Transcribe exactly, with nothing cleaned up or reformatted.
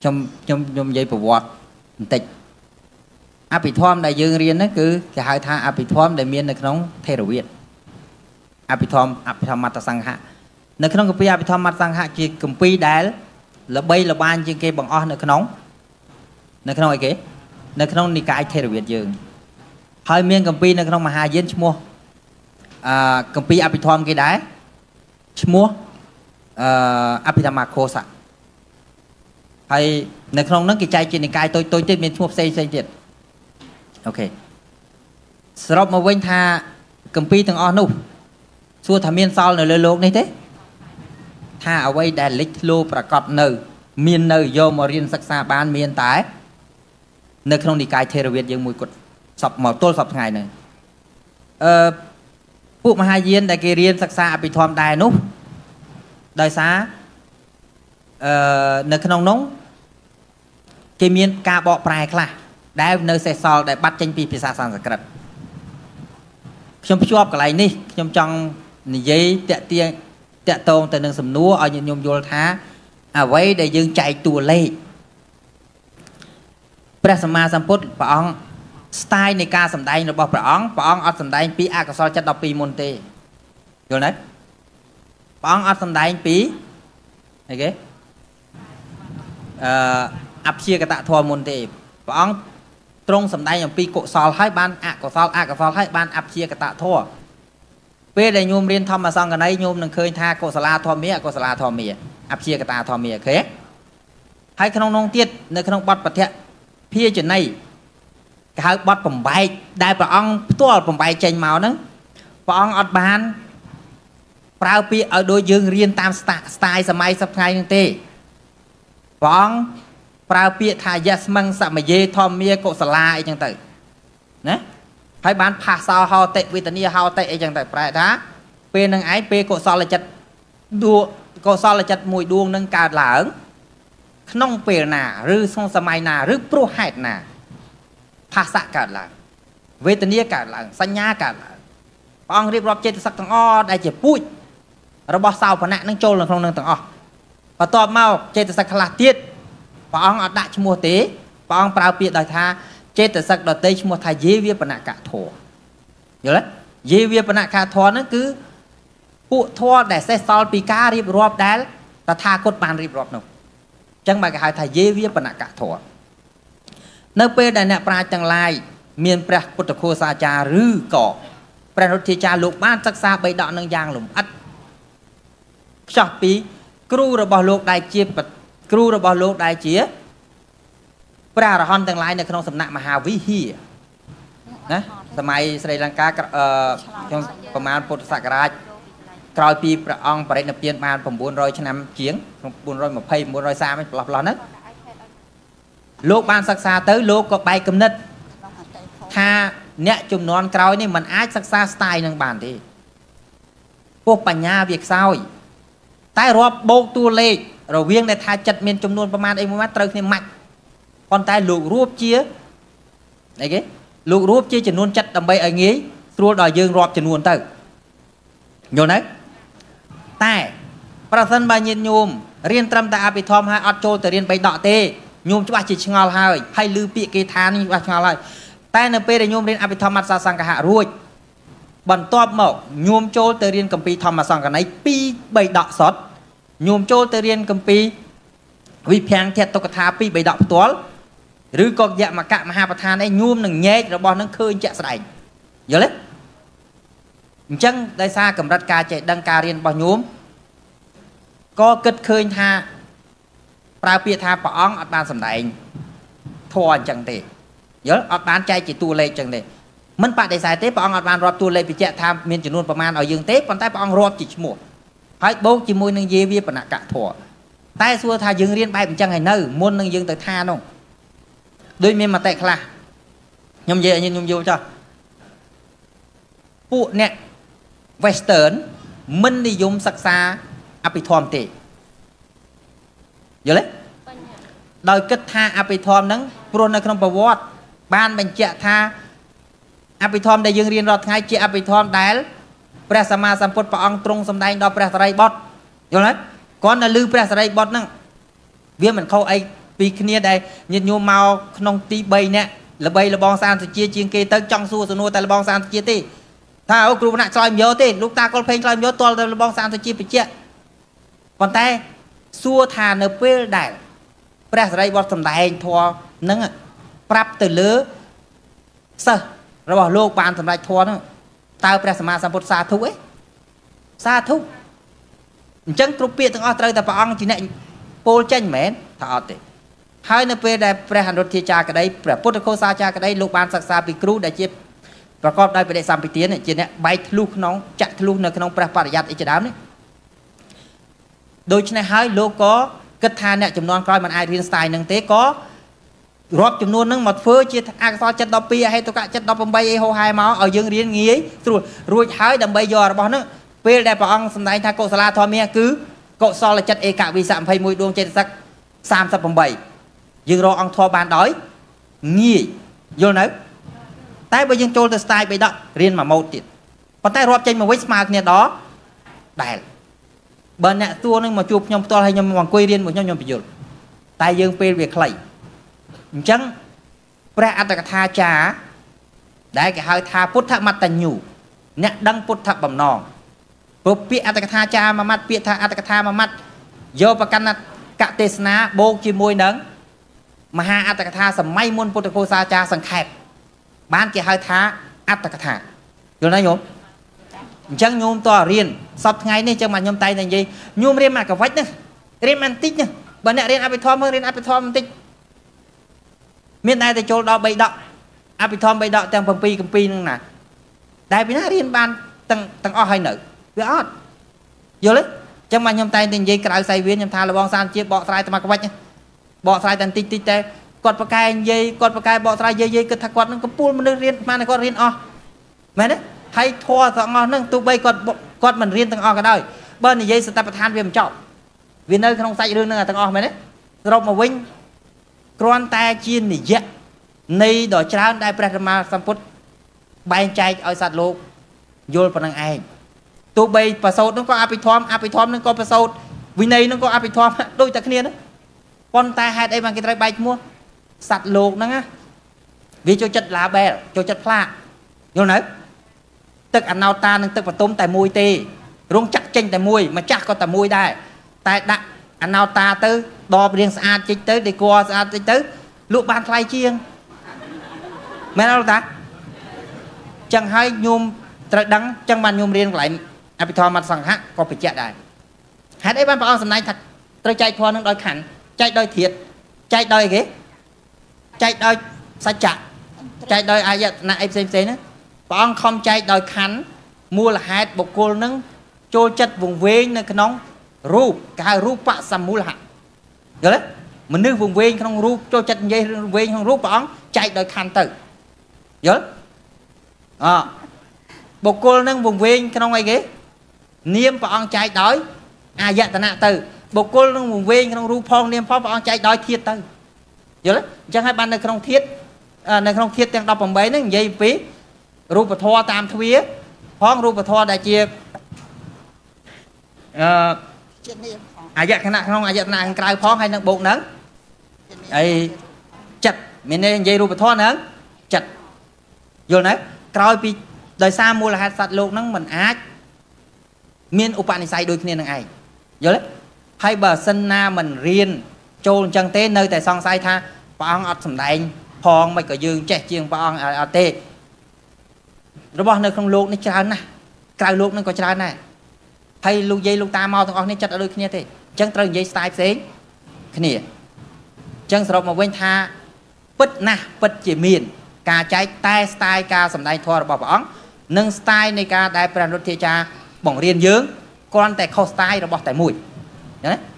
trong trong trong dây bờ vọt tịch áp bị thom đại dương riêng đó cứ cái hai tha áp bị thom đại miềnในក្នុងเทរវាទអភិធម្មអភិធម្មមត្តសង្ហៈនៅក្នុងគម្ពីរអភិធម្មមត្តសង្ហៈជាគម្ពីរដែលល្បីល្បាញជាងគេបង្អស់នៅក្នុងនៅក្នុងអីគេនៅក្នុងនិកាយเทរវាទយើងហើយមានគម្ពីរនៅក្នុងមហាយានឈ្មោះអឺគម្ពីរអភិធម្មគេដែរឈ្មោះអឺអភិធម្មខោសៈហើយនៅក្នុងហ្នឹងគេចែកជានិកាយតូចតូចទៀតមានឈ្មោះផ្សេងផ្សេងទៀតអូខេសរុបមកវិញថាគម្ពីរទាំងអស់នោះសួរថាមានសល់នៅលើលោកនេះទេថាអ្វីដែលលេចធ្លោប្រកបនៅមាននៅយកមករៀនសិក្សាបានមានតែនៅក្នុងនិកាយเทរវាទយើងមួយគត់សពមកទល់សពថ្ងៃហ្នឹងអឺពួកមហាយានដែលគេរៀនសិក្សាអភិធម្មដែរនោះដោយសារអឺនៅក្នុងនោះគេមានការបកប្រែខ្លះដែលនៅសេសសល់ដែលបាត់ចេញពីភាសាសំស្ក្រឹតខ្ញុំភ្ជាប់កន្លែងនេះខ្ញុំចង់និយាយតាក់ទាញតាក់ទងទៅនឹងសំណួរឲ្យញាតិញោមយល់ថាអ្វីដែលយើងចែកតួលេខព្រះសម្មាសម្ពុទ្ធព្រះអង្គ style នៃការសម្ដែងរបស់ព្រះអង្គព្រះអង្គអត់សម្ដែងពីអកុសលចិត្តដប់ពីរមុនទេយល់ទេព្រះអង្គអត់សម្ដែងពីអីគេអឺអព្យាកតធម៌មុនទេព្រះអង្គទ្រង់សម្ដែងអំពីកុសលហើយបានអកុសលអកុសលហើយបានអព្យាកតធម៌ពេលដែលញោមរៀនធម្មសង្កណីញោមនឹងឃើញថាកុសលាធម្មាអកុសលាធម្មាអព្យាកតធម្មាឃើញហើយក្នុងនោះទៀតនៅក្នុងបទពធភាជនីគេហៅបទបំបែកដែលព្រះអង្គផ្ទាល់បំបែកចេញមកហ្នឹងព្រះអង្គអត់បានប្រើពាក្យឲ្យដូចយើងរៀនតាមស្ទាយសម័យសប្តាហ៍ហ្នឹងទេព្រះអង្គប្រើពាក្យថាយស្មឹងសមយេធម្មាកុសលាអីចឹងទៅណាហើយបានផាសោហោតិវេទនីហោតិអីចឹងទៅប្រែថាពេលនឹងឯងពេលកុសលចិត្តដួកុសលចិត្តមួយដួងនឹងកើតឡើងក្នុងពេលណាឬក្នុងសម័យណាឬព្រោះហេតុណាផាសៈកើតឡើងវេទនាកើតឡើងសញ្ញាកើតឡើងព្រះអង្គរៀបរាប់ចេតសិកទាំងអស់ដែលជាពូជរបស់សោភណៈនឹងចូលនៅក្នុងនឹងទាំងអស់បន្ទាប់មកចេតសិកខ្លះទៀតព្រះអង្គអត់ដាក់ឈ្មោះទេព្រះអង្គប្រើពាក្យដោយថាចេតសិកដតីឈ្មោះថាយេវាបនកធរយល់ទេយេវាបនកធរហ្នឹងគឺពួកធរដែលសេះសល់ពីការរៀបរាប់ដែលតថាគតបានរៀបរាប់នោះអញ្ចឹងបើគេហៅថាយេវាបនកធរនៅពេលដែលអ្នកប្រាជ្ញទាំងឡាយមានព្រះពុទ្ធឃោសាចារ្យឬក៏ព្រះរុទ្ធាចារ្យលោកបានសិក្សាបីដកនឹងយ៉ាងលម្អិតខ្ចោះពីគ្រូរបស់លោកដែលជាគ្រូរបស់លោកដែលជាព្រះអរហន្តទាំងឡាយនៅក្នុងសំណាក់មហាវិហារណាសម័យស្រីលង្កាអឺក្នុងប្រមាណពុទ្ធសករាជក្រោយពីព្រះអង្គបរិនិព្វានបាន៩រយឆ្នាំជាងក្នុង៩២០ ៩៣០ផ្លោះផ្លោះហ្នឹងលោកបានសិក្សាទៅលោកក៏បែកគំនិតថាអ្នកជំនាន់ក្រោយនេះមិនអាចសិក្សាស្ទាយនឹងបានទេពោះបញ្ញាវាខ្សោយតែរាប់បូកតួលេខរវាងដែលថាចិត្តមានចំនួនប្រមាណអីមួយម៉ាត់ត្រូវគ្នាម៉ាច់ប៉ុន្តែលោករួបជាអីគេលោករួបជាចំនួនចិត្តដើម្បីឲ្យងាយស្រួលដល់យើងរាប់ចំនួនទៅយល់ទេតែប្រសិនបើញាតិញោមរៀនត្រឹមតែអភិធម្មហើយអត់ចូលទៅរៀនបីដកទេញោមច្បាស់ជាឆ្ងល់ហើយហើយឮពាក្យគេថានេះច្បាស់ឆ្ងល់ហើយតែនៅពេលដែលញោមរៀនអភិធម្មមត្តសង្កហៈរួចបន្ទាប់មកញោមចូលទៅរៀនគម្ពីរធម្មសង្កណីពីរបីដកសុទ្ធញោមចូលទៅរៀនគម្ពីរវិភាំងធតុកថាពីរបីដកផ្ទាល់ឬក៏យមកៈមហាប្រធានអីញោមនឹងញែករបស់នឹងឃើញជាក់ស្ដែងយល់ទេអញ្ចឹងដោយសារកម្រិតការចេះដឹងការរៀនរបស់ញោមក៏គិតឃើញថាប្រើពាក្យថាព្រះអង្គអត់បានសម្ដែងធម៌អញ្ចឹងទេយល់អត់បានចែកជាតួលេខអញ្ចឹងទេមិនបដិសេធទេព្រះអង្គអត់បានរាប់តួលេខបញ្ជាក់ថាមានចំនួនប្រមាណឲ្យយើងទេប៉ុន្តែព្រះអង្គរាប់ជាឈ្មោះហើយបូកជាមួយនឹងយេវាបនកធម៌តែសួរថាយើងរៀនបែបអញ្ចឹងហើយនៅមុននឹងយើងទៅថានោះដូចមានមតិខ្លះខ្ញុំនិយាយឲ្យខ្ញុំយល់ចុះពួកអ្នក Western មិននិយមសិក្សាអភិធម្មទេយល់ទេដោយគិតថាអភិធម្មហ្នឹងព្រោះនៅក្នុងប្រវត្តិបានបញ្ជាក់ថាអភិធម្មដែលយើងរៀនរាល់ថ្ងៃជាអភិធម្មដែលព្រះសម្មាសម្ពុទ្ធព្រះអង្គទ្រង់សម្ដែងដល់ព្រះសារីបុត្រយល់ទេគាត់នៅលើព្រះសារីបុត្រហ្នឹងវាមិនខុសអីពីគ្នាដែលញាតិញោមមកក្នុងទីបីនាក់ល្បីលបងសានសុជាជាងគេទៅចង់សួរសំណួរតែលបងសានសុជាទេថាអូគ្រូណាក់ឆ្លើយមិនយកទេលោកតាកុលភេងឆ្លើយមិនយកទាល់តែលបងសានសុជាបញ្ជាក់ប៉ុន្តែសួរថានៅពេលដែលព្រះសិរីបុត្រសម្ដែងធម៌នឹងប្រាប់ទៅលើសិស្សរបស់លោកបានសម្រេចធម៌នោះតើព្រះសម្មាសម្ពុទ្ធសាធុឯសាធុអញ្ចឹងគ្រប់ពាក្យទាំងអស់ត្រូវតែព្រះអង្គជាអ្នកពោលចេញមិនមែនថាអត់ទេហើយនៅពេលដែលព្រះអនុទ្ធាចារ្យក្តីព្រះពុទ្ធឃោសាចារ្យក្តីលោកបានសិក្សាពីគ្រូដែលជាប្រកបដោយបដិសម្បទានជាអ្នកបែកធ្លុះក្នុងចាក់ធ្លុះនៅក្នុងព្រះបរិយ័តអីជាដើមនេះដូច្នេះហើយលោកក៏គិតថាអ្នកចំនួនក្រោយមិនអាចរៀនស្ទាយនឹងទេក៏រាប់ចំនួននឹងមកធ្វើជាអក្សរចិត្តដប់ពីរអហេតុកៈចិត្តដប់ប្រាំអីហោហែមកឲ្យយើងរៀនងាយស្រួលរួចហើយដើម្បីយករបស់នោះពេលដែលព្រះអង្គសម្ដែងថាកុសលធម៌មាគឺកុសលចិត្តឯកវិសៈยี่สิบเอ็ดដួងចេតសិកสามสิบแปดយើងរកអង្គធម៌បានដោយងាយយល់នៅតែបើយើងចូលទៅស្ទាយបីដករៀនមួយម៉ូតទៀតប៉ុន្តែរាប់ចេញមកវិញស្មើគ្នាដល់ដែលបើអ្នកទួនឹងមកជួបខ្ញុំផ្ទាល់ហើយខ្ញុំមកអង្គុយរៀនមួយខ្ញុំខ្ញុំបញ្យល់តែយើងពេលវាខ្លីអញ្ចឹងព្រះអត្តកថាចារ្យដែលគេហៅថាពុទ្ធមត្តញ្ញូអ្នកដឹងពុទ្ធបំណងព្រោះពាក្យអត្តកថាចារ្យមួយម៉ាត់ពាក្យថាអត្តកថាមួយម៉ាត់យកប្រកាន់កទេសនាបូកជាមួយនឹងមហាអត្តកថាសម័យមុនពុទ្ធឃោសាចារ្យសង្ខេបបានគេហៅថាអត្តកថាយល់ទេញោមអញ្ចឹងញោមតើរៀនសប្តាហ៍ថ្ងៃនេះអញ្ចឹងមកខ្ញុំតែនិយាយញោមរៀនមកកវិចនេះរៀនបន្តិចនេះបើអ្នករៀនអភិធម្មមើលរៀនអភិធម្មបន្តិចមានតែទៅចូលដល់បីដកអភិធម្មបីដកទាំងbảyគម្ពីរហ្នឹងណាតែពីណារៀនបានទាំងទាំងអស់ហើយនៅវាអត់យល់ទេអញ្ចឹងមកខ្ញុំតែនិយាយក្រៅសៃវៀនខ្ញុំថាលបងសានជាបកស្រាយតែមកកវិចបកស្រាយតែបន្តិចតិចតែគាត់ប្រកែនិយាយគាត់ប្រកែបកស្រាយយាយយាយគិតថាគាត់នឹងកំពូលមនុស្សរៀនស្មានតែគាត់រៀនអស់មែនទេហើយធัวទាំងអស់ហ្នឹងទោះបីគាត់គាត់មិនរៀនទាំងអស់ក៏ដោយបើនិយាយសតបដ្ឋានវាមិនចប់វានៅក្នុងសាច់រឿងហ្នឹងទាំងអស់មែនទេសរុបមកវិញគ្រាន់តែជានិយៈនៃដ៏ច្រើនដែលព្រះសម្មាសម្ពុទ្ធបែងចែកឲ្យសត្វលោកយល់ប៉ុណ្្នឹងឯងទោះបីប្រសូតហ្នឹងក៏អភិធម្មអភិធម្មហ្នឹងក៏ប្រសូតវិន័យហ្នឹងក៏អភិធម្មដូចតែគ្នាហ្នឹងប៉ុន្តែហេតុអីបានគេត្រូវបែកឈ្មោះសត្វលោកហ្នឹងណាវាចូលចិត្តឡាបែលចូលចិត្តផ្លាកយល់នៅទឹកអណោតានិងទឹកបតុមតែមួយទេរងចាក់ចេញតែមួយម្ចាស់ក៏តែមួយដែរតែដាក់អណោតាទៅដបរៀងស្អាតជិចទៅដេគ័រស្អាតជិចទៅលក់បានថ្លៃជាងមែនអត់តាចឹងហើយញោមត្រូវដឹងចឹងបានញោមរៀនកន្លែងអភិធម្មមត្តសង្ឃៈក៏បញ្ជាក់ដែរហេតុអីបានព្រះអង្គសម្ដែងថាត្រូវចែកធម៌នឹងដោយខណ្ឌចែកដោយធាតុចែកដោយអីគេចែកដោយសច្ចៈចែកដោយអាយតនៈអីផ្សេងផ្សេងណាព្រះអង្គខំចែកដោយខណ្ឌមូលហេតុបុគ្គលនឹងចូលចិត្តវង្វេងនៅក្នុងរូបគេហៅរូបសមូលហៈយល់ទេមនុស្សវង្វេងក្នុងរូបចូលចិត្តនិយាយវង្វេងក្នុងរូបព្រះអង្គចែកដោយខណ្ឌទៅយល់អបុគ្គលនឹងវង្វេងក្នុងអីគេនាមព្រះអង្គចែកដោយអាយតនៈទៅបុគ្គលនឹងវង្វេងក្នុងរូបផងនាមផងព្រះអង្គចែកដោយធាតុទៅយល់ទេអញ្ចឹងហើយបាននៅក្នុងធាតុនៅក្នុងធាតុទាំងដប់ប្រាំហ្នឹងនិយាយពីរូបធម៌តាមទ្វាផងរូបធម៌ដែលជាអឺអាយតនៈក្នុងអាយតនៈខាងក្រៅផងហើយនឹងបូកនឹងអីចិត្តមានន័យនិយាយរូបធម៌ហ្នឹងចិត្តយល់ទេក្រោយពីដោយសារមូលហេតុសត្វលោកហ្នឹងមិនអាចមានឧបនិស្ស័យដូចគ្នានឹងឯងយល់ទេហើយបើសិនណាមិនរៀនចូលអញ្ចឹងទេនៅតែសង្ស័យថាព្រះអង្គអត់សម្ដែងផងមិនក៏យើងចេះជាងព្រះអង្គអត់ទេរបស់នៅក្នុងលោកនេះច្រើនណាស់ក្រៅលោកនឹងក៏ច្រើនដែរហើយលោកយាយលោកតាមកទាំងអស់នេះចិត្តអត់ដូចគ្នាទេអញ្ចឹងត្រូវនិយាយស្ទាយផ្សេងគ្នាអញ្ចឹងសរុបមកវិញថាពិតណាស់ពិតជាមានការចែកតែស្ទាយការសម្ដែងធម៌របស់ព្រះអង្គនិងស្ទាយនៃការដែលព្រះអនុទ្ធាចារ្យបង្រៀនយើងគ្រាន់តែខុសស្ទាយរបស់តែមួយណា